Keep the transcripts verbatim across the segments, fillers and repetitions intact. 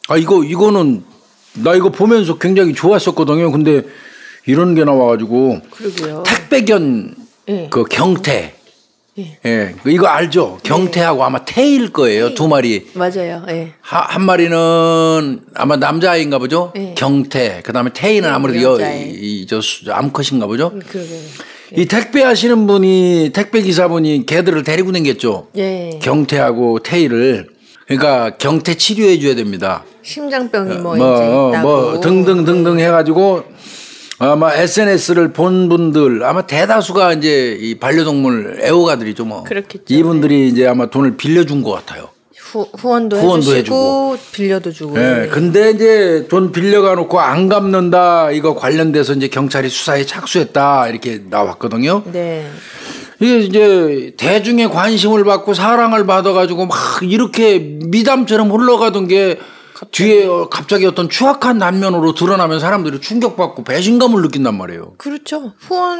아 이거 이거는 나 이거 보면서 굉장히 좋았었거든요. 근데 이런 게 나와가지고 그러게요. 택배견 네. 그 경태. 예. 예, 이거 알죠? 경태하고 네. 아마 태일 거예요. 네. 두 마리. 맞아요. 예. 하, 한 마리는 아마 남자아이인가 보죠? 네. 경태. 그 다음에 태이는 네. 아무래도 여, 이, 저, 암컷인가 보죠? 그러게요. 네. 이 택배 하시는 분이, 택배 기사분이 개들을 데리고 다녔죠? 네. 경태하고 태이를. 그러니까 경태 치료해 줘야 됩니다. 심장병이 뭐, 뭐 이제 있다고. 뭐 등등 등등 해가지고 아마 에스엔에스를 본 분들 아마 대다수가 이제 이 반려동물 애호가들이죠 뭐. 그렇겠죠. 이분들이 네. 이제 아마 돈을 빌려준 것 같아요. 후, 후원도, 후원도 해주시고 해주고. 빌려도 주고. 네. 네. 근데 이제 돈 빌려가 놓고 안 갚는다 이거 관련돼서 이제 경찰이 수사에 착수했다 이렇게 나왔거든요. 네. 이게 이제 대중의 관심을 받고 사랑을 받아가지고 막 이렇게 미담처럼 흘러가던 게 뒤에 갑자기 어떤 추악한 단면으로 드러나면 사람들이 충격받고 배신감을 느낀단 말이에요. 그렇죠.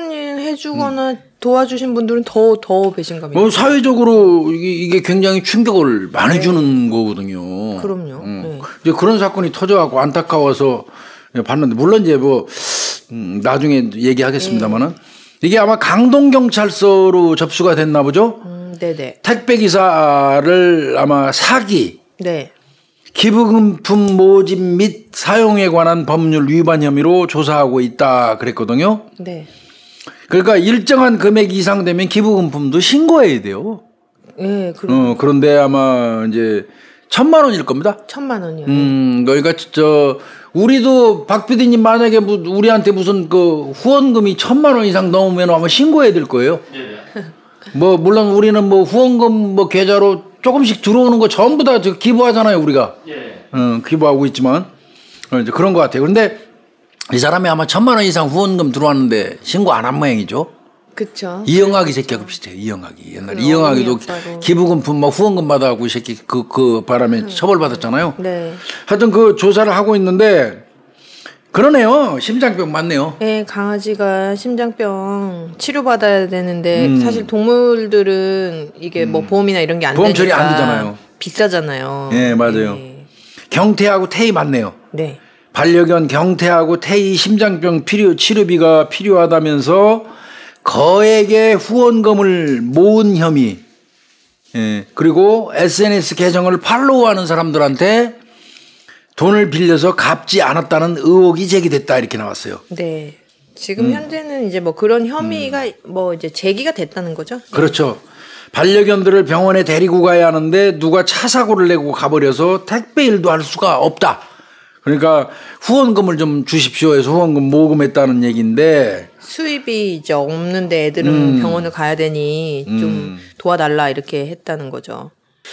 후원해주거나 음. 도와주신 분들은 더, 더 배신감이. 뭐 사회적으로 이게, 이게 굉장히 충격을 많이 네. 주는 거거든요. 그럼요. 음. 네. 이제 그런 사건이 터져갖고 안타까워서 봤는데 물론 이제 뭐 음, 나중에 얘기하겠습니다만은 네. 이게 아마 강동경찰서로 접수가 됐나 보죠. 음, 네네. 택배 기사를 아마 사기. 네. 기부금품 모집 및 사용에 관한 법률 위반 혐의로 조사하고 있다 그랬거든요. 네. 그러니까 일정한 금액 이상 되면 기부금품도 신고해야 돼요. 네, 어, 그런데 아마 이제 천만 원일 겁니다. 천만 원이요. 음, 그러니까 저 우리도 박 피디님 만약에 우리한테 무슨 그 후원금이 천만 원 이상 넘으면 아마 신고해야 될 거예요. 네. 뭐 물론 우리는 뭐 후원금 뭐 계좌로 조금씩 들어오는 거 전부 다 기부하잖아요, 우리가. 예. 어, 기부하고 있지만. 어, 이제 그런 것 같아요. 그런데 이 사람이 아마 천만 원 이상 후원금 들어왔는데 신고 안 한 모양이죠. 그쵸. 이영학이 새끼하고 비슷해요, 이영학이. 옛날에 이영학이도 기부금품 뭐 후원금 받아갖고 이 새끼 그, 그 바람에 음. 처벌받았잖아요. 네. 하여튼 그 조사를 하고 있는데 그러네요. 심장병 맞네요. 네, 강아지가 심장병 치료받아야 되는데 음. 사실 동물들은 이게 뭐 보험이나 이런 게 안 되니까 보험 처리 안 되잖아요. 비싸잖아요. 네, 맞아요. 네. 경태하고 태희 맞네요. 네. 반려견 경태하고 태희 심장병 필요 치료비가 필요하다면서 거액의 후원금을 모은 혐의. 예. 그리고 에스엔에스 계정을 팔로우하는 사람들한테 돈을 빌려서 갚지 않았다는 의혹이 제기됐다 이렇게 나왔어요. 네. 지금 음. 현재는 이제 뭐 그런 혐의가 음. 뭐 이제 제기가 됐다는 거죠. 그렇죠. 반려견들을 병원에 데리고 가야 하는데 누가 차 사고를 내고 가버려서 택배 일도 할 수가 없다. 그러니까 후원금을 좀 주십시오 해서 후원금 모금했다는 얘기인데 수입이 이제 없는데 애들은 음. 병원을 가야 되니 좀 음. 도와달라 이렇게 했다는 거죠.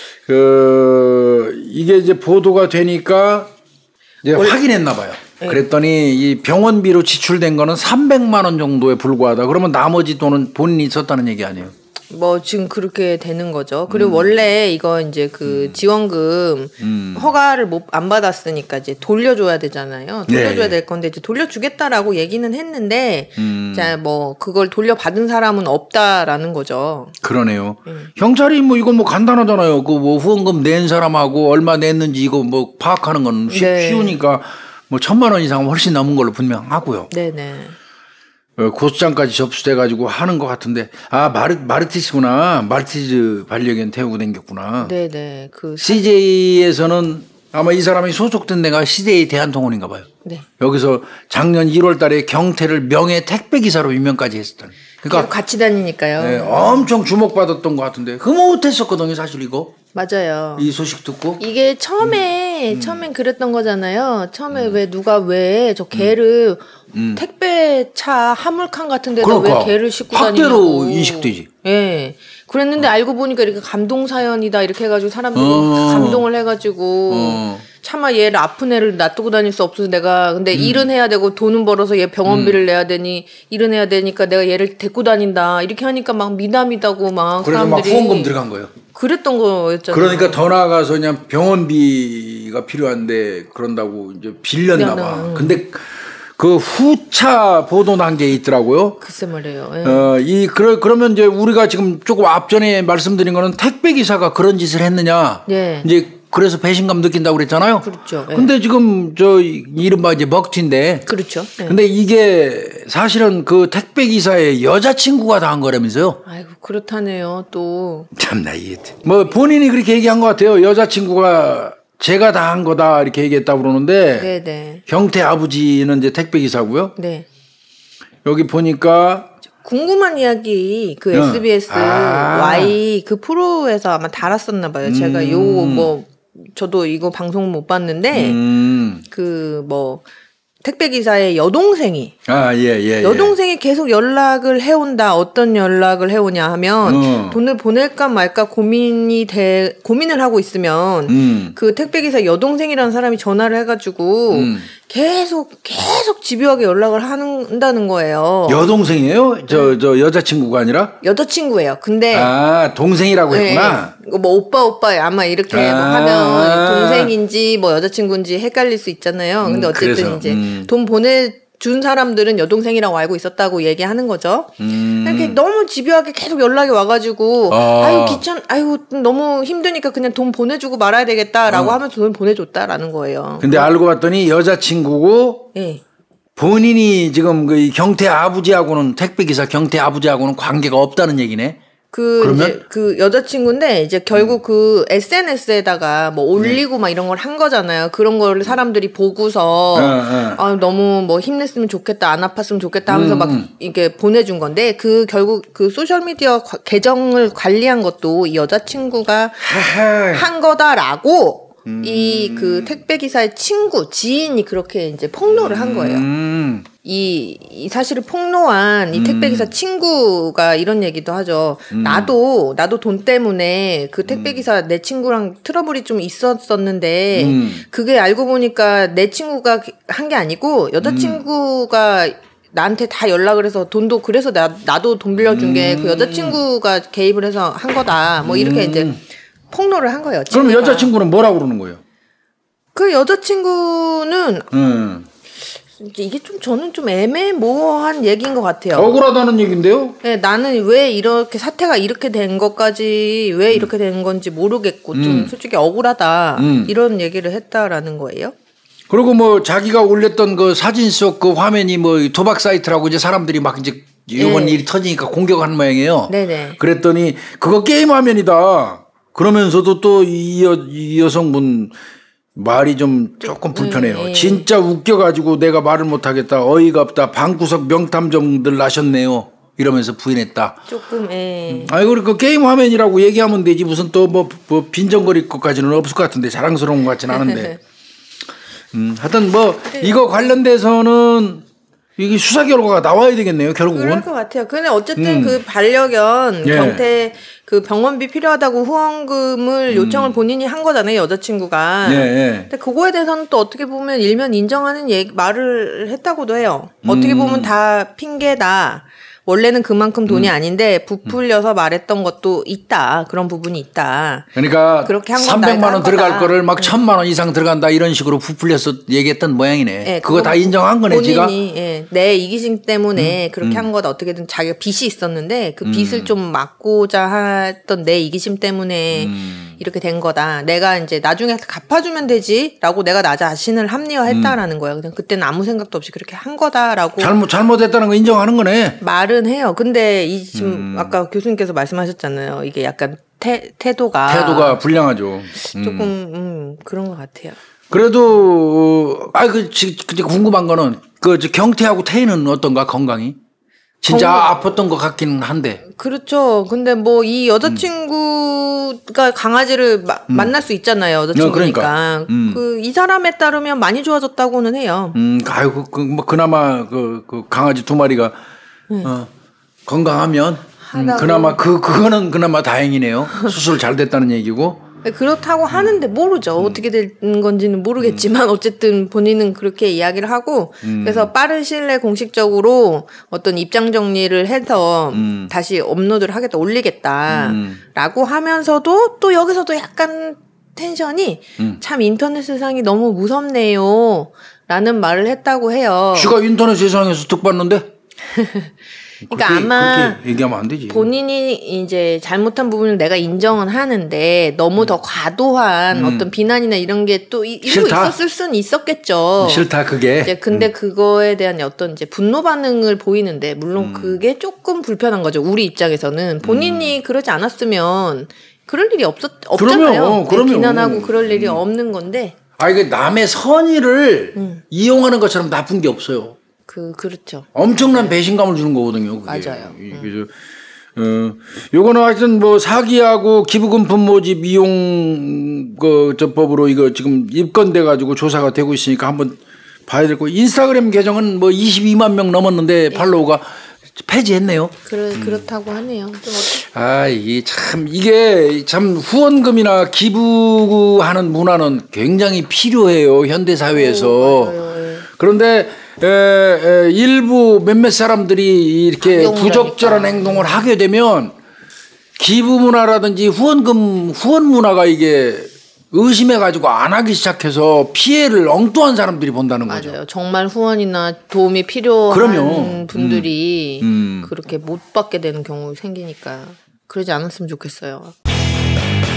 그 이게 이제 보도가 되니까 이제 확인했나 봐요. 네. 그랬더니 이 병원비로 지출된 거는 삼백만 원 정도에 불과하다. 그러면 나머지 돈은 본인이 썼다는 얘기 아니에요? 뭐 지금 그렇게 되는 거죠. 그리고 음. 원래 이거 이제 그 음. 지원금 음. 허가를 못 안 받았으니까 이제 돌려줘야 되잖아요. 돌려줘야 네. 될 건데 이제 돌려주겠다라고 얘기는 했는데 음. 자 뭐 그걸 돌려받은 사람은 없다라는 거죠. 그러네요. 음. 경찰이 뭐 이거 뭐 간단하잖아요. 그 뭐 후원금 낸 사람하고 얼마 냈는지 이거 뭐 파악하는 건 쉽, 네. 쉬우니까 뭐 천만 원 이상 훨씬 넘은 걸로 분명하고요. 네네. 고소장까지 접수돼가지고 하는 것 같은데 아 마르 마르티즈구나 마르티즈 반려견 태우고 댕겼구나. 네네. 그 씨제이에서는 아마 이 사람이 소속된 데가 씨제이 대한통운인가 봐요. 네. 여기서 작년 일월달에 경태를 명예 택배 기사로 임명까지 했었던. 그러니까 같이 다니니까요. 네, 엄청 주목받았던 것 같은데 흐뭇했었거든요, 사실 이거. 맞아요. 이 소식 듣고 이게 처음에 음. 처음엔 그랬던 거잖아요. 처음에 음. 왜 누가 왜 저 개를 음. 택배차 화물칸 같은 데다 그러니까. 왜 개를 싣고 다니냐고. 학대로 인식되지. 예. 네. 그랬는데 어. 알고 보니까 이렇게 감동 사연이다 이렇게 해가지고 사람들이 어. 감동을 해가지고 어. 차마 얘를 아픈 애를 놔두고 다닐 수 없어서 내가 근데 음. 일은 해야 되고 돈은 벌어서 얘 병원비를 음. 내야 되니 일은 해야 되니까 내가 얘를 데리고 다닌다 이렇게 하니까 막 미담이다고 막 그래서 사람들이 막 후원금 들어간 거예요. 그랬던 거였잖아요. 그러니까 더 나아가서 그냥 병원비가 필요한데 그런다고 이제 빌렸나 봐. 근데 그 후차 보도 단계에 있더라고요. 글쎄 말이에요. 예. 어, 이 그러 그러면 이제 우리가 지금 조금 앞전에 말씀드린 거는 택배 기사가 그런 짓을 했느냐. 예. 이제 그래서 배신감 느낀다고 그랬잖아요. 그렇죠. 네. 근데 지금 저 이른바 이제 먹튀인데. 그렇죠. 네. 근데 이게 사실은 그 택배 기사의 여자친구가 다 한 거라면서요. 아이고 그렇다네요. 또 참나 이게 뭐 본인이 그렇게 얘기한 것 같아요. 여자친구가 제가 다 한 거다 이렇게 얘기했다고 그러는데. 네네. 경태 아버지는 이제 택배 기사고요. 네. 여기 보니까 궁금한 이야기 그 어. 에스비에스 아. Y 그 프로에서 아마 달았었나 봐요. 음. 제가 요 뭐 저도 이거 방송 못 봤는데 음. 그 뭐 택배 기사의 여동생이 아, 예, 예. 여동생이 예. 계속 연락을 해온다. 어떤 연락을 해오냐 하면 어. 돈을 보낼까 말까 고민이 돼 고민을 하고 있으면 음. 그 택배 기사 여동생이라는 사람이 전화를 해가지고 음. 계속 계속 집요하게 연락을 한다는 거예요. 여동생이에요? 저, 저 여자친구가 아니라? 여자친구예요. 근데 아, 동생이라고 했구나. 네, 뭐 오빠 오빠 아마 이렇게 아. 뭐 하면 동생인지 뭐 여자친구인지 헷갈릴 수 있잖아요. 근데 음, 어쨌든 그래서, 이제 음. 돈 보내준 사람들은 여동생이라고 알고 있었다고 얘기하는 거죠. 음. 이렇게 너무 집요하게 계속 연락이 와가지고 아. 아유 귀찮 아유 너무 힘드니까 그냥 돈 보내주고 말아야 되겠다라고 어. 하면서 돈을 보내줬다라는 거예요. 근데 알고 봤더니 여자친구고 예. 본인이 지금 그 경태 아버지하고는 택배기사 경태 아버지하고는 관계가 없다는 얘기네. 그 그러면? 이제 그 여자친구인데 이제 결국 그 에스엔에스에다가 뭐 올리고 네. 막 이런 걸 한 거잖아요. 그런 걸 사람들이 보고서 어, 어. 아 너무 뭐 힘냈으면 좋겠다, 안 아팠으면 좋겠다 하면서 음. 막 이게 보내준 건데 그 결국 그 소셜 미디어 과, 계정을 관리한 것도 이 여자친구가 하하. 한 거다라고 음. 이 그 택배 기사의 친구 지인이 그렇게 이제 폭로를 한 거예요. 음. 이, 이 사실을 폭로한 이 택배기사 음. 친구가 이런 얘기도 하죠. 음. 나도, 나도 돈 때문에 그 택배기사 음. 내 친구랑 트러블이 좀 있었었는데, 음. 그게 알고 보니까 내 친구가 한 게 아니고, 여자친구가 음. 나한테 다 연락을 해서 돈도 그래서 나, 나도 돈 빌려준 게 그 여자친구가 개입을 해서 한 거다. 뭐 이렇게 음. 이제 폭로를 한 거예요. 친구가. 그럼 여자친구는 뭐라고 그러는 거예요? 그 여자친구는, 음. 이게 좀 저는 좀 애매모호한 얘기인 것 같아요. 억울하다는 얘긴데요? 네, 나는 왜 이렇게 사태가 이렇게 된 것까지 왜 이렇게 된 건지 모르겠고 음. 좀 솔직히 억울하다 음. 이런 얘기를 했다라는 거예요. 그리고 뭐 자기가 올렸던 그 사진 속 그 화면이 뭐 도박 사이트라고 이제 사람들이 막 이제 이번 네. 일이 터지니까 공격하는 모양이에요. 네네. 그랬더니 그거 게임 화면이다. 그러면서도 또 이 이 여성분 말이 좀 조금 불편해요. 네. 진짜 웃겨가지고 내가 말을 못하겠다. 어이가 없다. 방구석 명탐정들 나셨네요. 이러면서 부인했다. 조금 예. 아이고 그 게임 화면이라고 얘기하면 되지 무슨 또 뭐 뭐 빈정거릴 것까지는 없을 것 같은데 자랑스러운 것 같지는 않은데. 음, 하여튼 뭐 이거 관련돼서는 이게 수사 결과가 나와야 되겠네요. 결국은. 그럴 것 같아요. 근데 어쨌든 음. 그 반려견 예. 경태 그 병원비 필요하다고 후원금을 음. 요청을 본인이 한 거잖아요. 여자친구가. 예, 예. 근데 그거에 대해서는 또 어떻게 보면 일면 인정하는 얘기, 말을 했다고도 해요. 음. 어떻게 보면 다 핑계다. 원래는 그만큼 돈이 음. 아닌데 부풀려서 음. 말했던 것도 있다. 그런 부분이 있다. 그러니까 그렇게 한 삼백만 원 들어갈 거를 막 천만 원 이상 들어간다 이런 식으로 부풀려서 얘기했던 모양이네. 네, 그거 다 인정한 거네 지가. 본인이 예, 내 이기심 때문에 음. 그렇게 음. 한 거다. 어떻게든 자기가 빚이 있었는데 그 빚을 음. 좀 막고자 했던 내 이기심 때문에 음. 이렇게 된 거다. 내가 이제 나중에 갚아주면 되지라고 내가 나 자신을 합리화했다라는 음. 거예요. 그냥 그때는 아무 생각도 없이 그렇게 한 거다라고. 잘못 잘못했다는 거 인정하는 거네. 말을 해요. 근데 이 지금 음. 아까 교수님께서 말씀하셨잖아요. 이게 약간 태, 태도가 태도가 불량하죠. 조금 음, 그런 것 같아요. 그래도 아그 궁금한 거는 그 경태하고 태희는 어떤가 건강이? 진짜 건강. 아팠던 것 같기는 한데. 그렇죠. 근데 뭐 이 여자친구가 음. 강아지를 마, 음. 만날 수 있잖아요. 여자친구니까. 그러니까. 음. 그 이 사람에 따르면 많이 좋아졌다고는 해요. 음, 아이고 그 뭐 그나마 그, 그 강아지 두 마리가 네. 어, 건강하면 음, 그나마 그 그거는 그나마 다행이네요. 수술 잘 됐다는 얘기고. 그렇다고 하는데 모르죠. 음. 어떻게 된 건지는 모르겠지만 어쨌든 본인은 그렇게 이야기를 하고 음. 그래서 빠른 시일 내에 공식적으로 어떤 입장 정리를 해서 음. 다시 업로드를 하겠다, 올리겠다라고 음. 하면서도 또 여기서도 약간 텐션이 음. 참 인터넷 세상이 너무 무섭네요 라는 말을 했다고 해요. 쥐가 인터넷 세상에서 득 봤는데? 그러니까 그렇게, 아마 그렇게 얘기하면 안 되지. 본인이 이제 잘못한 부분을 내가 인정은 하는데 너무 음. 더 과도한 음. 어떤 비난이나 이런 게 또 일부 있었을 수는 있었겠죠. 싫다 그게. 이제 근데 음. 그거에 대한 어떤 이제 분노 반응을 보이는데 물론 음. 그게 조금 불편한 거죠. 우리 입장에서는 본인이 음. 그러지 않았으면 그럴 일이 없었 없잖아요. 그럼요. 비난하고 그럴 일이 음. 없는 건데. 아 이게 남의 선의를 음. 이용하는 것처럼 나쁜 게 없어요. 그 그렇죠. 엄청난 배신감을 주는 거거든요. 그게. 맞아요. 음. 어, 요거는 하여튼 뭐 사기하고 기부금품 모집 이용 그 저법으로 이거 지금 입건돼 가지고 조사가 되고 있으니까 한번 봐야 될 거. 인스타그램 계정은 뭐 이십이만 명 넘었는데 팔로우가 폐지했네요. 그렇 음. 그렇다고 하네요. 아, 이게 참 이게 참 후원금이나 기부하는 문화는 굉장히 필요해요 현대 사회에서. 오, 맞아요. 그런데 에, 에, 일부 몇몇 사람들이 이렇게 부적절한 하니까. 행동을 하게 되면 기부 문화라든지 후원금 후원 문화가 이게 의심해가지고 안 하기 시작해서 피해를 엉뚱한 사람들이 본다는 맞아요. 거죠. 정말 후원이나 도움이 필요한 그럼요. 분들이 음. 음. 그렇게 못 받게 되는 경우 생기니까 그러지 않았으면 좋겠어요.